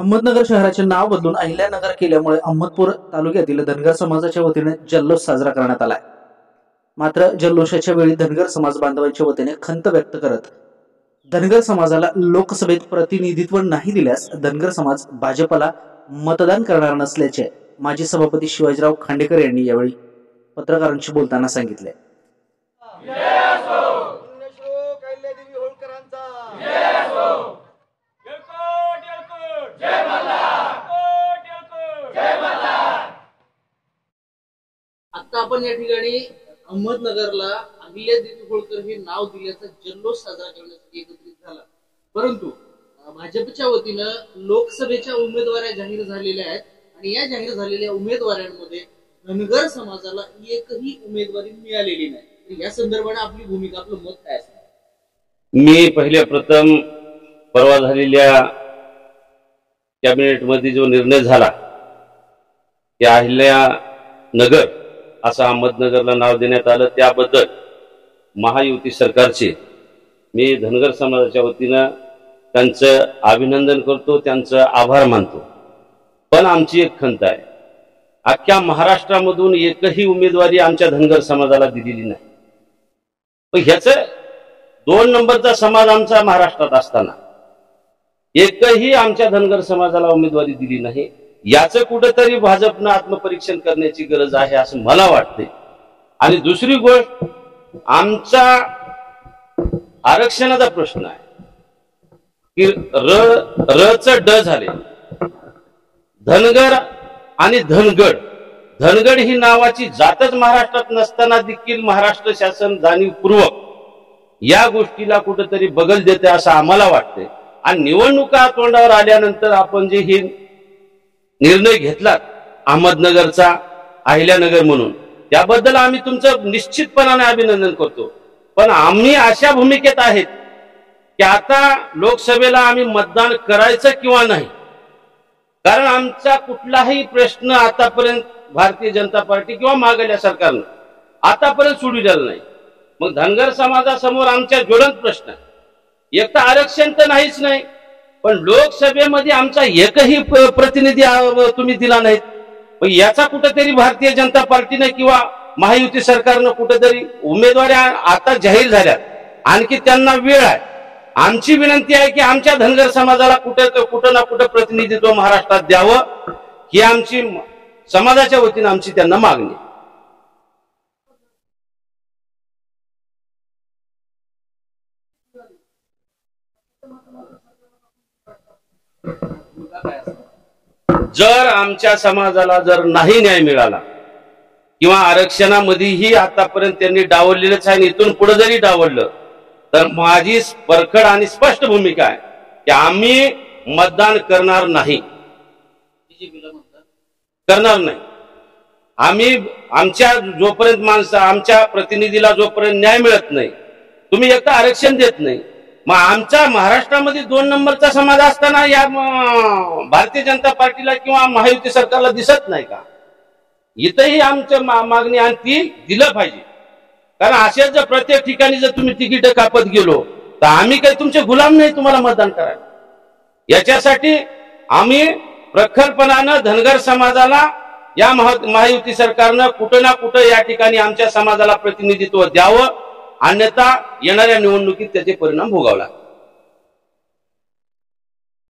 अहमदनगर शहराचे नाव बदलून अहिल्यानगर केल्यामुळे अहमदपूर तालुक्यातील धनगर समाजाच्या वतीने जल्लोष साजरा करण्यात आलाय। मात्र जल्लोषाच्या वेळी धनगर समाज बांधवांच्या वतीने खंत व्यक्त करत धनगर समाजाला लोकसभेत प्रतिनिधित्व नाही दिल्यास धनगर समाज भाजपला मतदान करणार नसल्याचे माजी सभापती शिवाजीराव खांडेकर यांनी यावेळी पत्रकारांशी बोलताना सांगितले। आता आपण या ठिकाणी अहमदनगरला अहिल्यादेवी होळकर हे नाव दिल्याचा जल्लोष साजरा करण्यासाठी एकत्रित झाला, परंतु भाजपच्या वतीनं लोकसभेच्या उमेदवारी जाहीर झालेल्या आहेत आणि या जाहीर झालेल्या उमेदवारांमध्ये धनगर समाजाला एकही उमेदवारी मिळालेली नाही। या संदर्भाने आपली भूमिका, आपलं मत काय असेल? मी पहिले प्रथम परवा झालेल्या कॅबिनेट मध्ये जो निर्णय झाला की अहिल्यानगर असं अहमदनगरला नाव देण्यात आलं, त्याबद्दल महायुती सरकारचे मी धनगर समाजाच्या वतीनं त्यांचं अभिनंदन करतो, त्यांचं आभार मानतो। पण आमची एक खंत आहे, अख्ख्या महाराष्ट्रामधून एकही उमेदवारी आमच्या धनगर समाजाला दिलेली नाही। पण ह्याचं 2 नंबरचा समाज आमचा महाराष्ट्रात असताना एकही आमच्या धनगर समाजाला उमेदवारी दिली नाही, याचं कुठेतरी भाजपनं आत्मपरीक्षण करण्याची गरज आहे असं मला वाटते। आणि दुसरी गोष्ट, आमचा आरक्षणाचा प्रश्न आहे की रच ड झाले, धनगर आणि धनगड। धनगड ही नावाची जातच महाराष्ट्रात नसताना देखील महाराष्ट्र शासन जाणीवपूर्वक या गोष्टीला कुठेतरी बगल देते असं आम्हाला वाटते। आणि निवडणुका तोंडावर आल्यानंतर आपण जे ही निर्णय घेतला अहमदनगरचा अहिल्यानगर म्हणून, त्याबद्दल आम्ही तुमचं निश्चितपणाने अभिनंदन करतो। पण आम्ही अशा भूमिकेत आहेत की आता लोकसभेला आम्ही मतदान करायचं किंवा नाही, कारण आमचा कुठलाही प्रश्न आतापर्यंत भारतीय जनता पार्टी किंवा मागल्या सरकारनं आतापर्यंत सोडविलेला नाही। मग धनगर समाजासमोर आमच्या ज्वलंत प्रश्न, एक तर आरक्षण तर नाहीच नाही, पण लोकसभेमध्ये आमचा एकही प्रतिनिधी तुम्ही दिला नाहीत। पण याचा कुठेतरी भारतीय जनता पार्टीने किंवा महायुती सरकारनं कुठेतरी उमेदवारी आता जाहीर झाल्या, आणखी त्यांना वेळ आहे। आमची विनंती आहे की आमच्या धनगर समाजाला कुठं ना कुठं प्रतिनिधित्व महाराष्ट्रात द्यावं, ही आमची समाजाच्या वतीनं आमची त्यांना मागणी। जर आमच्या समाजाला जर नाही न्याय मिळाला किंवा आरक्षणामध्येही आतापर्यंत त्यांनी डावललेलंच आहे, इथून पुढे जरी डावललं तर माझी परखड आणि स्पष्ट भूमिका आहे की आम्ही मतदान करणार नाही, करणार नाही। आम्ही आमच्या जोपर्यंत माणसं आमच्या प्रतिनिधीला जोपर्यंत न्याय मिळत नाही, तुम्ही एकदा आरक्षण देत नाही, मग आमच्या महाराष्ट्रामध्ये 2 नंबरचा समाज असताना या भारतीय जनता पार्टीला किंवा महायुती सरकारला दिसत नाही का? इथंही आमच्या मागणी आणि ती दिलं पाहिजे, कारण असेच जर प्रत्येक ठिकाणी जर तुम्ही तिकीट कापत गेलो तर आम्ही काही तुमचे गुलाम नाही तुम्हाला मतदान करायला। याच्यासाठी आम्ही प्रखरपणानं धनगर समाजाला या महायुती सरकारनं कुठं ना कुठं या ठिकाणी आमच्या समाजाला प्रतिनिधित्व द्यावं, अन्यथा येणाऱ्या निवडणुकीत त्याचे परिणाम भोगावे लागतात।